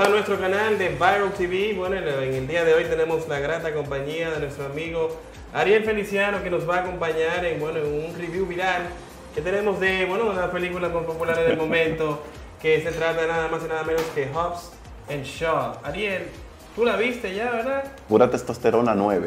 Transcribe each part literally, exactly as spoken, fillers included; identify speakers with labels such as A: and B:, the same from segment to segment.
A: a nuestro canal de Viral T V. Bueno, en el día de hoy tenemos la grata compañía de nuestro amigo Ariel Feliciano, que nos va a acompañar en, bueno, en un review viral que tenemos de, bueno, una película muy popular en el momento, que se trata nada más y nada menos que Hobbs and Shaw. Ariel, tú la viste ya, ¿verdad?
B: Pura testosterona nueve.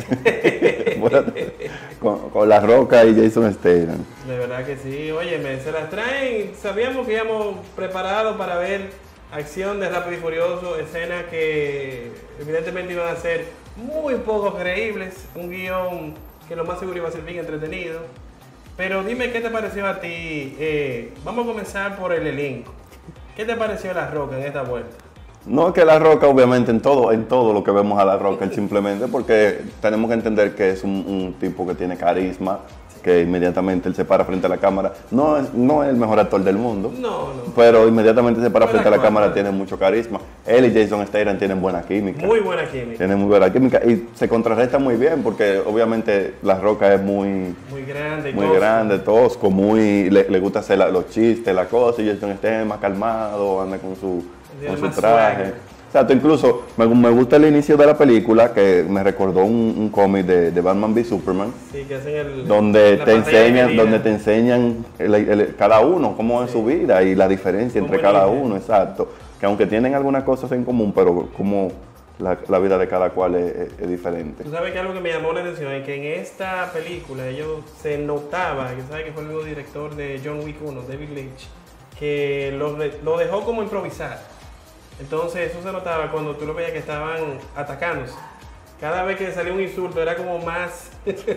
A: Eh.
B: Pura, con, con La Roca y Jason Statham.
A: De verdad que sí. Óyeme, se las traen. Sabíamos que íbamos preparados para ver acción de Rápido y Furioso, escenas que evidentemente iban a ser muy poco creíbles. Un guión que lo más seguro iba a ser bien entretenido. Pero dime, ¿qué te pareció a ti? Eh, vamos a comenzar por el elenco. ¿Qué te pareció La Roca en esta vuelta?
B: No es que La Roca, obviamente, en todo, en todo lo que vemos a La Roca, simplemente porque tenemos que entender que es un, un tipo que tiene carisma, que inmediatamente él se para frente a la cámara. No es, no es el mejor actor del mundo,
A: no, no.
B: pero inmediatamente se para
A: Buena
B: frente a la
A: cuarta.
B: cámara, tiene mucho carisma. Él y Jason Statham tienen buena química.
A: Muy buena química.
B: Tienen muy buena química y se contrarresta muy bien porque obviamente La Roca es muy...
A: Muy grande.
B: Muy
A: tosco.
B: grande, tosco, muy... Le, le gusta hacer la, los chistes, la cosa, y Jason Statham más calmado, anda con su,
A: Tiene
B: con su
A: más
B: traje.
A: swag.
B: Exacto, incluso me, me gusta el inicio de la película que me recordó un, un cómic de, de Batman v Superman,
A: Sí, que hacen el,
B: donde
A: la
B: te
A: pantalla
B: enseñan,
A: dividida.
B: donde te enseñan el- el- cada uno cómo es su vida y la diferencia entre
A: Como
B: cada
A: inicia.
B: uno, exacto. Que aunque tienen algunas cosas en común, pero como la, la vida de cada cual es, es- es diferente.
A: Tú sabes que algo que me llamó la atención es que en esta película ellos se notaba, que sabes que fue el mismo director de John Wick uno, David Lynch, que lo, re- lo dejó como improvisar. Entonces eso se notaba cuando tú lo veías que estaban atacándose. Cada vez que salía un insulto era como más,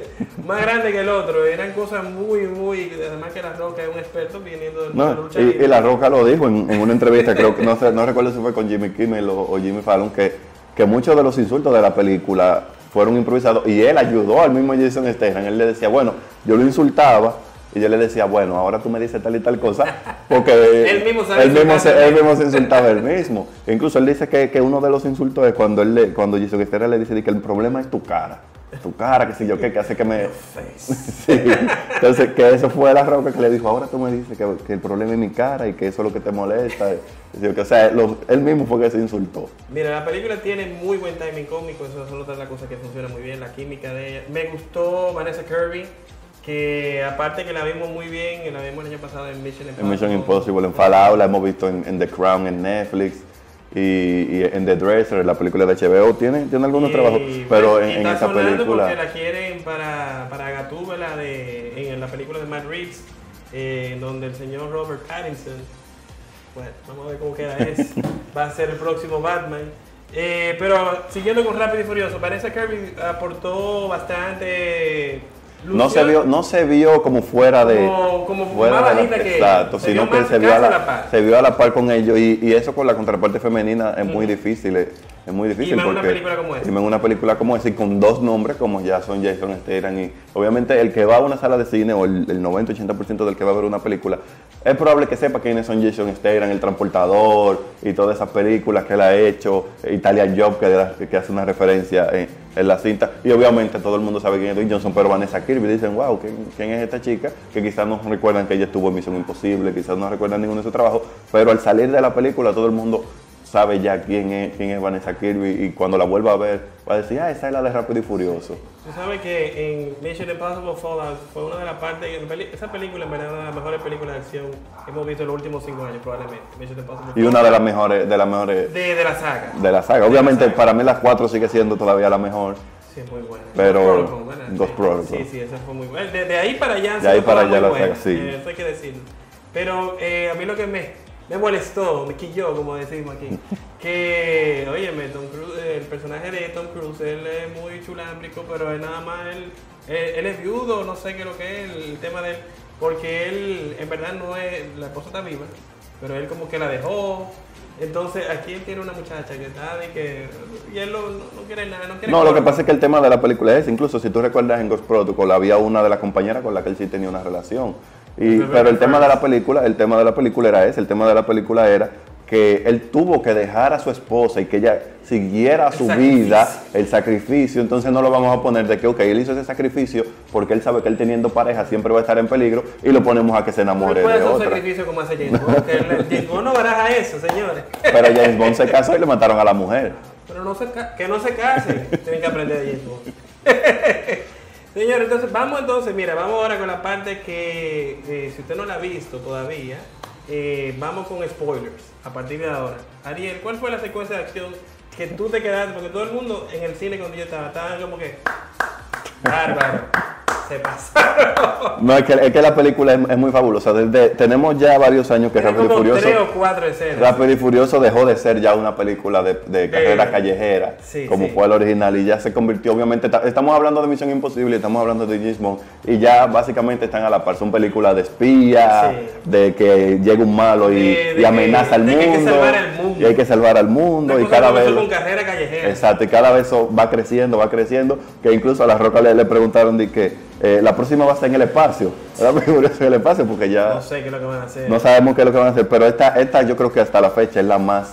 A: más grande que el otro. Eran cosas muy, muy... Además que La Roca es un experto viniendo de la
B: No,
A: lucha
B: y,
A: libre.
B: y La Roca lo dijo en, en una entrevista, creo que no, sé, no recuerdo si fue con Jimmy Kimmel o, o Jimmy Fallon, que, que muchos de los insultos de la película fueron improvisados y él ayudó al mismo Jason Statham. Él le decía, bueno, yo lo insultaba y yo le decía, bueno, ahora tú me dices tal y tal cosa, porque
A: Él mismo sabe
B: él mismo,
A: insultarse
B: se, él
A: él
B: mismo se insultaba él mismo. E incluso él dice que, que uno de los insultos es cuando él le, cuando Jason Statham le dice de que el problema es tu cara. Tu cara, que sé yo qué, que hace que me... Sí. Entonces, que eso fue La Roca que le dijo, ahora tú me dices que, que el problema es mi cara y que eso es lo que te molesta. Y, o sea, lo- él mismo fue que se insultó.
A: Mira, la película tiene muy buen timing cómico, eso es otra de las cosas que funciona muy bien, la química de ella. Me gustó Vanessa Kirby, que aparte que la vimos muy bien, la vimos el año pasado en Mission Impossible.
B: En Mission Impossible, en Fallout, la hemos visto en, en The Crown, en Netflix y, y en The Dresser, la película de H B O. Tiene, tiene algunos
A: Y,
B: trabajos, pero
A: bueno,
B: en,
A: y
B: en
A: está
B: esa
A: sonando
B: película...
A: porque la quieren para, para Gatúbela de, en la película de Matt Reeves, eh, en donde el señor Robert Pattinson, bueno, vamos a ver cómo queda eso, va a ser el próximo Batman. Eh, pero siguiendo con Rápido y Furioso, Vanessa Kirby aportó bastante...
B: No se, vio, no se vio como fuera de...
A: Como- como
B: fuera
A: más
B: de la-
A: bajita que
B: exacto,
A: ellos. Se
B: sino
A: vio
B: que
A: más
B: se vio, a
A: casi
B: la,
A: a la par.
B: se vio a la par con ellos y, y eso con la contraparte femenina es muy difícil, es, es muy difícil.
A: Y más en
B: porque,
A: una película como esa.
B: y más en una película como esa y con dos nombres como ya son Jason Statham y obviamente el que va a una sala de cine o el, el noventa ochenta por ciento del que va a ver una película es probable que sepa quiénes son Jason Statham, El Transportador y todas esas películas que él ha hecho, Italian Job que, da- que hace una referencia en, en la cinta y obviamente todo el mundo sabe quién es Dwayne Johnson, pero Vanessa Kirby dicen, wow, ¿quién, quién es esta chica? Que quizás no recuerdan que ella estuvo en Misión Imposible, quizás no recuerdan ninguno de sus trabajos, pero al salir de la película todo el mundo sabe ya quién es, quién es Vanessa Kirby y cuando la vuelva a ver va a decir, ah, esa es la de Rápido y Furioso.
A: Tú sabes que en Mission Impossible Fallout fue una de las partes, esa película en verdad es una de las mejores películas de acción que hemos visto en los últimos cinco años probablemente. Mission Impossible
B: Y una de las mejores, de las mejores
A: de, de la saga.
B: de la saga.
A: De la
B: Obviamente
A: saga.
B: para mí las cuatro sigue siendo todavía la mejor.
A: Sí, es muy buena.
B: Pero-
A: Ghost Protocol, buena,
B: Ghost
A: sí.
B: Protocol.
A: Sí, sí, esa fue muy buena. De, de ahí para allá han
B: De ahí
A: sido
B: para
A: todas
B: allá
A: muy
B: la saga,
A: buenas,
B: sí.
A: eh, eso hay que decirlo. Pero eh, a mí lo que me, me molestó, me quilló, como decimos aquí, que, óyeme, Tom Cruise, el personaje de Tom Cruise, él es muy chulámbrico, pero él nada más, él, él, él es viudo, no sé qué es lo que es, el tema de él, porque él, en verdad no es, la esposa está viva, pero él como que la dejó. Entonces aquí él tiene una muchacha que está de que, y él lo- no, no quiere nada, no quiere
B: No, lo que
A: coro.
B: pasa es que el tema de la película es ese. Incluso si tú recuerdas en Ghost Protocol había una de las compañeras con la que él sí tenía una relación. Y,
A: Rebecca
B: pero el tema de la
A: Ferguson.
B: película, el tema de la película era ese. El tema de la película era que él tuvo que dejar a su esposa y que ella siguiera
A: El
B: su
A: sacrificio.
B: vida, el sacrificio, entonces no lo vamos a poner de que, ok, él hizo ese sacrificio porque él sabe que él teniendo pareja siempre va a estar en peligro y lo ponemos a que se enamore
A: puede
B: de
A: hacer un
B: otra.
A: sacrificio como hace James Bond, que el- James Bond no baraja eso, señores.
B: Pero James Bond se casó y le mataron a la mujer.
A: Pero no se ca- que no se casen, tienen que aprender de James Bond. Señores, entonces vamos entonces, mira, vamos ahora con la parte que, eh, si usted no la ha visto todavía, eh, vamos con spoilers a partir de ahora. Ariel, ¿cuál fue la secuencia de acción que tú te quedaste? Porque todo el mundo en el cine cuando yo estaba, estaban como que, bárbaro, se pasaron.
B: No, es que, es que la película es, es muy fabulosa. Desde, tenemos ya varios años que
A: Tiene
B: Rápido y
A: como
B: Furioso...
A: tres o cuatro escenas.
B: Rápido y Furioso dejó de ser ya una película de, de carrera callejera,
A: sí,
B: como
A: sí.
B: fue el original, y ya se convirtió, obviamente, ta- estamos hablando de Misión Imposible, estamos hablando de James Bond, y ya básicamente están a la par, son películas de espía,
A: Sí.
B: de que llega un malo y,
A: De- de
B: y amenaza
A: que-
B: al
A: de
B: mundo,
A: que hay que salvar al mundo.
B: y hay que salvar al mundo,
A: Una
B: y
A: cosa
B: cada
A: como
B: vez...
A: eso con carrera callejera.
B: Exacto, y cada vez eso va creciendo, va creciendo, que incluso a La Roca le, le preguntaron de que eh, la próxima va a ser en el espacio, Rápido y Furioso en el espacio, porque ya...
A: No sé qué es lo que van a hacer.
B: No sabemos qué es lo que van a hacer, pero esta, esta yo creo que hasta la fecha es la más,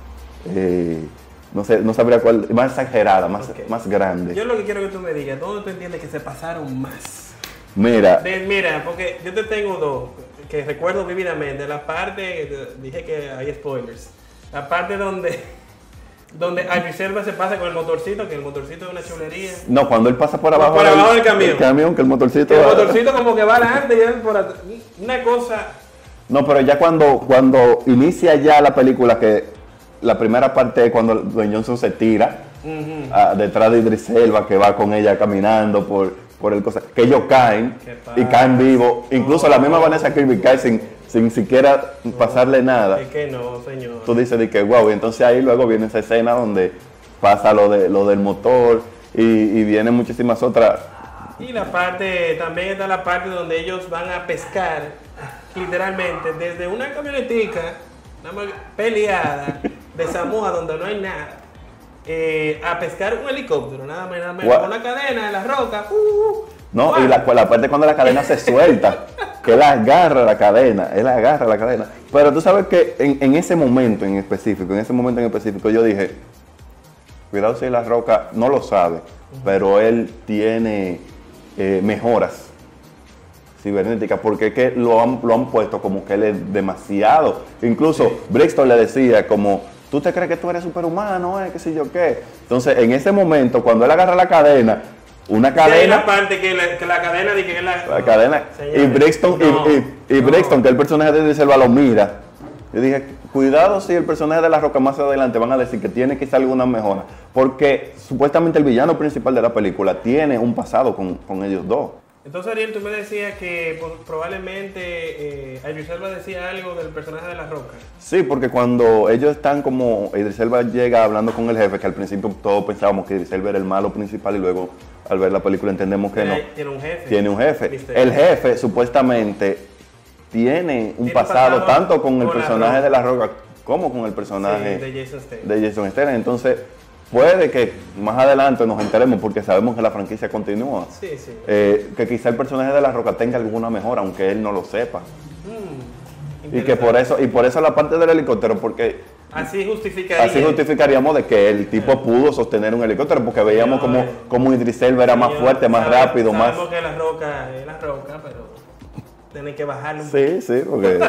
B: eh, no sé, no sabría cuál, más exagerada, más,
A: Ok.
B: más grande.
A: Yo lo que quiero que tú me digas, ¿dónde tú entiendes que se pasaron más?
B: Mira,
A: De- mira, porque yo te tengo dos que recuerdo vividamente. La parte, dije que hay spoilers. La parte donde, donde Idris Elba se pasa con el motorcito, que el motorcito es una chulería.
B: no, cuando él pasa por abajo,
A: Por abajo del camión.
B: que el motorcito...
A: Que el motorcito como que va adelante y él por atrás. Una cosa.
B: No, pero ya cuando, cuando inicia ya la película, que la primera parte es cuando Dwayne Johnson se tira
A: ujú,
B: ah, detrás de Idris Elba, que va con ella caminando por, por el cosa, que ellos caen
A: ¿Qué
B: y
A: pasa?
B: caen vivos. Incluso la misma Vanessa Kirby cae sin, sin siquiera pasarle nada.
A: Es que no, señor.
B: Tú dices de que wow, y entonces ahí luego viene esa escena donde pasa lo de lo del motor y, y vienen muchísimas otras.
A: Y la parte, también está la parte donde ellos van a pescar, literalmente, desde una camionetica, nada más peleada, de Samoa, donde no hay nada, eh, a pescar un helicóptero, nada más, nada menos,
B: Gua-
A: con una cadena en la roca. uh, uh,
B: No,
A: ¡guau!
B: y la, la parte cuando la cadena se suelta, que él agarra la cadena, él agarra la cadena. Pero tú sabes que en, en ese momento en específico, en ese momento en específico, yo dije, cuidado si La Roca no lo sabe, pero él tiene eh, mejoras cibernéticas, porque es que lo han, lo han puesto como que él es demasiado. Incluso Brixton le decía como, ¿tú te crees que tú eres superhumano, eh? ¿Qué sé yo qué? Entonces, en ese momento, cuando él agarra la cadena, una
A: Sí, hay
B: cadena...
A: una parte que la, que la cadena de que es la,
B: La cadena.
A: Señores,
B: Y Brixton, y-
A: no,
B: y, y
A: no.
B: Brixton, que el personaje de Idris Elba lo mira. Yo dije, cuidado si el personaje de La Roca más adelante van a decir que tiene que ser alguna mejora. Porque supuestamente el villano principal de la película tiene un pasado con, con ellos dos.
A: Entonces, Ariel, tú me decías que pues, probablemente eh, Idris Elba decía algo del personaje de La Roca.
B: Sí, porque cuando ellos están como, Idris Elba llega hablando con el jefe, que al principio todos pensábamos que Idris Elba era el malo principal y luego al ver la película entendemos que no.
A: Tiene, tiene un jefe.
B: Tiene un jefe.
A: mister
B: El jefe supuestamente tiene un
A: Tiene
B: pasado,
A: pasado
B: tanto con el
A: con La
B: personaje
A: Roca.
B: de La Roca como con el personaje
A: Sí, de Jason Statham.
B: de Jason Statham. Entonces, puede que más adelante nos enteremos, porque sabemos que la franquicia continúa,
A: Sí, sí.
B: eh, que quizá el personaje de La Roca tenga alguna mejora, aunque él no lo sepa.
A: Mm,
B: Y que
A: interesante.
B: por eso, y por eso la parte del helicóptero, porque
A: Así justificaría.
B: así justificaríamos de que el tipo pudo sostener un helicóptero, porque veíamos como,
A: Señores.
B: como Idris Elba era más
A: Señor,
B: fuerte, más
A: sabe-
B: rápido, más...
A: Sabemos que La Roca es La Roca, pero tienen que bajarle un
B: Sí, sí, porque...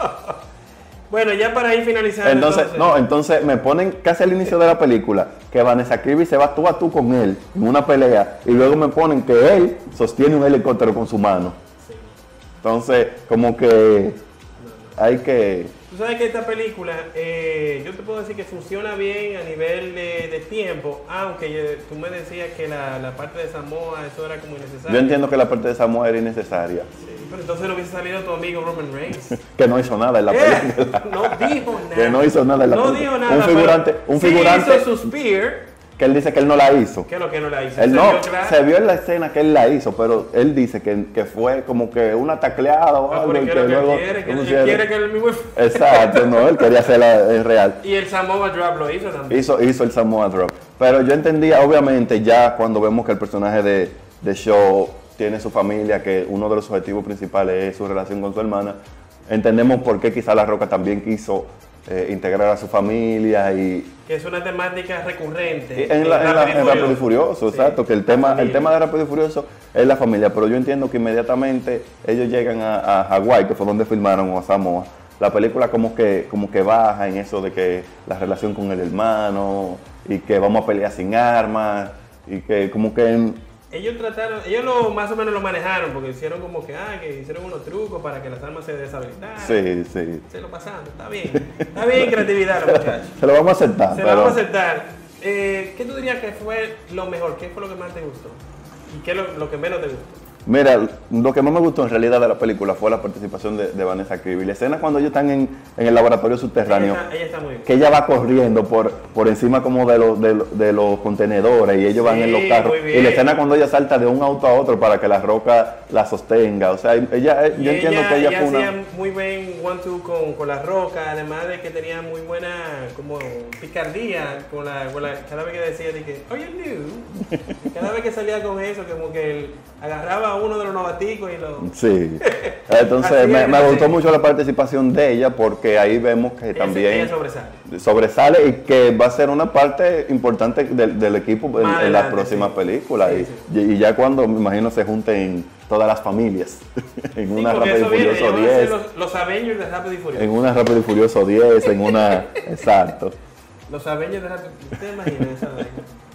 A: Bueno, ya para ir finalizando.
B: Entonces, no, entonces me ponen casi al inicio de la película que Vanessa Kirby se va tú a tú con él en una pelea y luego me ponen que él sostiene un helicóptero con su mano.
A: Sí.
B: Entonces, como que hay que...
A: Tú sabes que esta película, eh, yo te puedo decir que funciona bien a nivel de, de tiempo, aunque yo- tú me decías que la, la parte de Samoa, eso era como innecesario.
B: Yo entiendo que la parte de Samoa era innecesaria,
A: Sí, pero entonces no hubiese salido tu amigo Roman Reigns.
B: que no hizo nada en la
A: Eh,
B: película.
A: no dijo nada.
B: Que no hizo nada en la
A: No
B: película.
A: dijo nada.
B: Un figurante,
A: pero
B: un
A: sí
B: figurante
A: hizo su spear.
B: que él dice que él no la hizo.
A: ¿Qué es lo que no la hizo?
B: Él
A: Se
B: no,
A: vio claro.
B: se vio en la escena que él la hizo, pero él dice que, que fue como que una tacleada o
A: Ah,
B: algo.
A: pero
B: y
A: ¿qué es lo que
B: luego-
A: él quiere? Que
B: ¿cómo
A: él
B: se llama?
A: quiere que él mismo...
B: Exacto, no, él quería hacerla en real.
A: Y el Samoa Drop lo hizo también.
B: Hizo, hizo el Samoa Drop. Pero yo entendía, obviamente, ya cuando vemos que el personaje de, de Shaw tiene su familia, que uno de los objetivos principales es su relación con su hermana, entendemos por qué quizá La Roca también quiso eh, integrar a su familia y...
A: Que es una temática recurrente.
B: En, la, en, la, en Rápido y Furioso, sí, exacto, que el tema, el tema de Rápido y Furioso es la familia, pero yo entiendo que inmediatamente ellos llegan a, a Hawái, que fue donde filmaron, o a Samoa, la película como que, como que baja en eso de que la relación con el hermano y que vamos a pelear sin armas y que como que... En,
A: ellos trataron, ellos lo, más o menos lo manejaron porque hicieron como que, ah, que hicieron unos trucos para que las armas se deshabilitaran.
B: Sí, sí.
A: Se lo pasaron, está bien. Está bien creatividad los muchachos.
B: Se lo vamos a aceptar.
A: Se
B: pero...
A: lo vamos a aceptar. Eh, ¿Qué tú dirías que fue lo mejor? ¿Qué fue lo que más te gustó? ¿Y qué es lo, lo que menos te gustó?
B: Mira, lo que más me gustó en realidad de la película fue la participación de, de Vanessa Kirby. La escena cuando ellos están en, en el laboratorio subterráneo,
A: ella está, ella está muy bien.
B: Que ella va corriendo por, por encima como de los, de, de los contenedores y ellos sí, van en los carros. Y la escena cuando ella salta de un auto a otro para que la roca la sostenga. O sea, ella, yo
A: y
B: entiendo
A: ella,
B: que ella,
A: ella
B: fue una...
A: hacía muy bien one-two con, con la roca, además de que tenía muy buena como picardía con la, con la cada vez que decía de que, oye, dude, cada vez que salía con eso, como que él agarraba a uno de los novaticos y lo...
B: Sí, entonces me, me gustó mucho la participación de ella porque ahí vemos que
A: ella
B: también
A: ella sobresale.
B: sobresale y que va a ser una parte importante del, del equipo en, en las próximas sí. películas sí, y, sí. y ya cuando me imagino se junten todas las familias en
A: sí,
B: una Rápido y Furioso diez,
A: los, los Avengers de Rápido y Furioso,
B: en una Rápido y Furioso diez, en una, exacto.
A: Los Avengers de Rápido, ¿te imaginas esa vaina?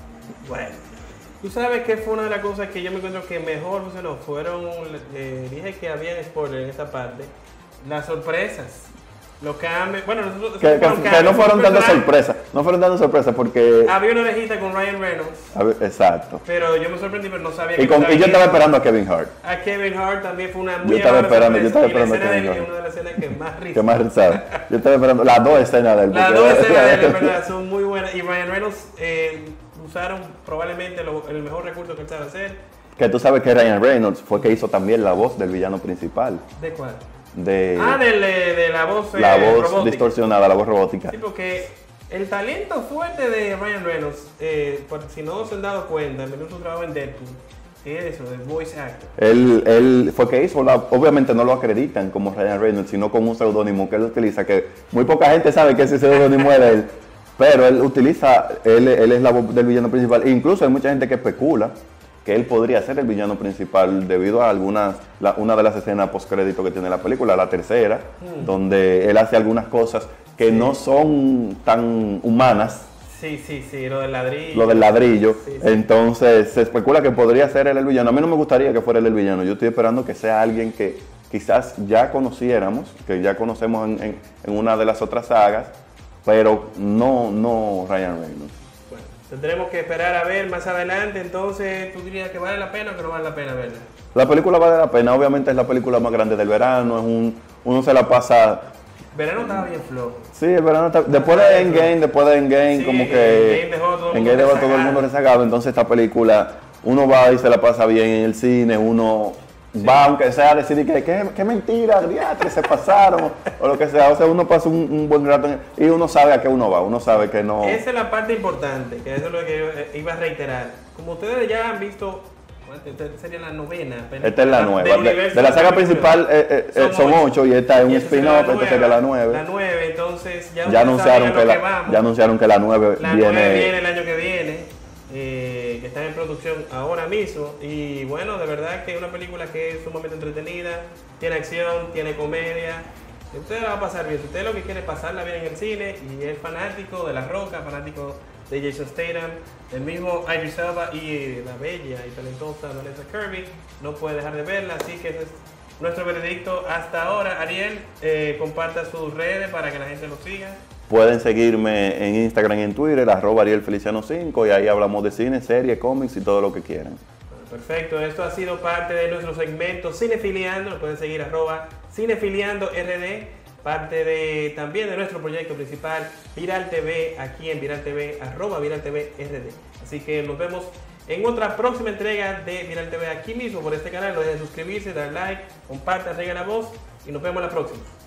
A: Bueno. Tú sabes que fue una de las cosas que yo me encuentro que mejor funcionó. Fueron, eh, dije que había spoiler en esta parte. Las sorpresas. Los cambios. Bueno, nosotros.
B: Que, que, cambios, que no fueron dando sorpresas. No fueron dando sorpresas porque.
A: Había una orejita con Ryan Reynolds.
B: Ver, exacto.
A: Pero yo me sorprendí, pero no sabía
B: y, con, y yo estaba esperando a Kevin Hart.
A: A Kevin Hart también fue una muy
B: Yo estaba esperando, yo estaba esperando
A: a Kevin
B: Hart.
A: Una de las escenas que más risa.
B: que más risa. Yo estaba esperando las dos escenas de él.
A: Las dos escenas de él, en verdad, son muy buenas. Y Ryan Reynolds. Eh, usaron probablemente lo, el mejor recurso que él sabe hacer.
B: Que tú sabes que Ryan Reynolds fue que hizo también la voz del villano principal.
A: ¿De cuál?
B: De,
A: ah, de, de, de la voz
B: La
A: eh,
B: voz
A: robótica.
B: distorsionada, la voz robótica.
A: Sí, porque el talento fuerte de Ryan Reynolds, eh, por, si no se han dado cuenta, en su trabajo en Deadpool, es eso, de voice actor.
B: Él, él fue que hizo, la, obviamente no lo acreditan como Ryan Reynolds, sino como un seudónimo que él utiliza, que muy poca gente sabe que ese seudónimo es de él. Pero él utiliza, él, él es la voz del villano principal. E incluso hay mucha gente que especula que él podría ser el villano principal debido a algunas, la, una de las escenas postcrédito que tiene la película, la tercera, mm. donde él hace algunas cosas que sí. no son tan humanas.
A: Sí, sí, sí, lo del ladrillo.
B: Lo del ladrillo.
A: Sí, sí.
B: Entonces se especula que podría ser él el villano. A mí no me gustaría que fuera él el villano. Yo estoy esperando que sea alguien que quizás ya conociéramos, que ya conocemos en, en, en una de las otras sagas, pero no, no Ryan Reynolds.
A: Bueno, tendremos que esperar a ver más adelante. Entonces, ¿tú dirías que vale la pena o que no vale la pena verla?
B: La película vale la pena. Obviamente es la película más grande del verano. Es un, uno se la pasa...
A: Verano estaba bien flojo.
B: Sí, el verano está... Después de Endgame, después de Endgame, sí, como que...
A: Endgame dejó todo,
B: Endgame dejó todo el mundo rezagado. Entonces esta película, uno va y se la pasa bien en el cine, uno... Sí. Va, aunque sea a decir que, que, que mentira, que se pasaron, o lo que sea. O sea, uno pasa un, un buen rato en, y uno sabe a qué uno va, uno sabe que no...
A: Esa es la parte importante, que eso es lo que iba a reiterar. Como ustedes ya han visto, esta sería la novena.
B: Esta es la nueva. De, de la saga principal eh, eh, son ocho y esta es un spin-off, esta sería la nueve.
A: La nueve, entonces ya,
B: ya, anunciaron que, la,
A: que vamos.
B: ya anunciaron que la nueve
A: la
B: viene...
A: nueve viene el año que viene. Eh, que está en producción ahora mismo y bueno, de verdad que es una película que es sumamente entretenida, tiene acción, tiene comedia, usted la va a pasar bien, si usted lo que quiere es pasarla bien en el cine y es fanático de La Roca, fanático de Jason Statham, el mismo Idris Elba y la bella y talentosa Vanessa Kirby, no puede dejar de verla, así que ese es nuestro veredicto hasta ahora. Ariel, eh, comparta sus redes para que la gente lo siga.
B: Pueden seguirme en Instagram y en Twitter, arroba Ariel Feliciano cinco, y ahí hablamos de cine, series, cómics y todo lo que quieran.
A: Perfecto, esto ha sido parte de nuestro segmento Cinefiliando, lo pueden seguir arroba Cinefiliando R D, parte de, también de nuestro proyecto principal Viral T V, aquí en Viral T V, arroba Viral T V R D. Así que nos vemos en otra próxima entrega de Viral T V aquí mismo por este canal. No dejen de suscribirse, dar like, compartan, regalen la voz y nos vemos la próxima.